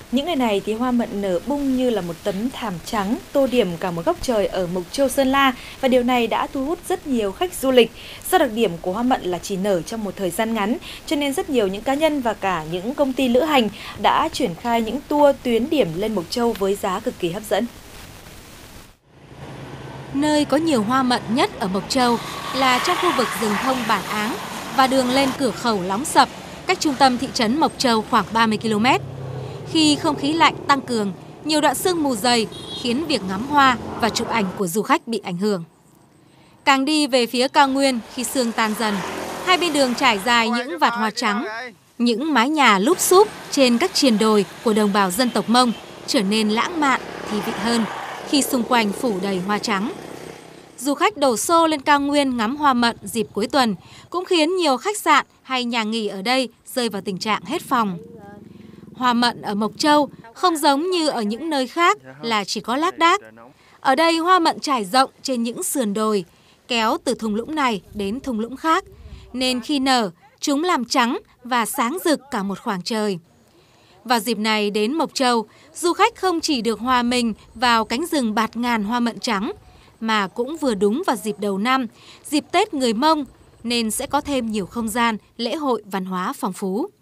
Những ngày này thì hoa mận nở bung như là một tấm thảm trắng, tô điểm cả một góc trời ở Mộc Châu, Sơn La, và điều này đã thu hút rất nhiều khách du lịch. Do đặc điểm của hoa mận là chỉ nở trong một thời gian ngắn, cho nên rất nhiều những cá nhân và cả những công ty lữ hành đã triển khai những tour tuyến điểm lên Mộc Châu với giá cực kỳ hấp dẫn. Nơi có nhiều hoa mận nhất ở Mộc Châu là trong khu vực rừng thông Bản Áng và đường lên cửa khẩu Lóng Sập, cách trung tâm thị trấn Mộc Châu khoảng 30 km. Khi không khí lạnh tăng cường, nhiều đoạn sương mù dày khiến việc ngắm hoa và chụp ảnh của du khách bị ảnh hưởng. Càng đi về phía cao nguyên khi sương tan dần, hai bên đường trải dài những vạt hoa trắng, những mái nhà lúp xúp trên các triền đồi của đồng bào dân tộc Mông trở nên lãng mạn, thi vị hơn khi xung quanh phủ đầy hoa trắng. Du khách đổ xô lên cao nguyên ngắm hoa mận dịp cuối tuần cũng khiến nhiều khách sạn hay nhà nghỉ ở đây rơi vào tình trạng hết phòng. Hoa mận ở Mộc Châu không giống như ở những nơi khác là chỉ có lác đác. Ở đây hoa mận trải rộng trên những sườn đồi, kéo từ thung lũng này đến thung lũng khác, nên khi nở, chúng làm trắng và sáng rực cả một khoảng trời. Vào dịp này đến Mộc Châu, du khách không chỉ được hòa mình vào cánh rừng bạt ngàn hoa mận trắng, mà cũng vừa đúng vào dịp đầu năm, dịp Tết người Mông, nên sẽ có thêm nhiều không gian, lễ hội văn hóa phong phú.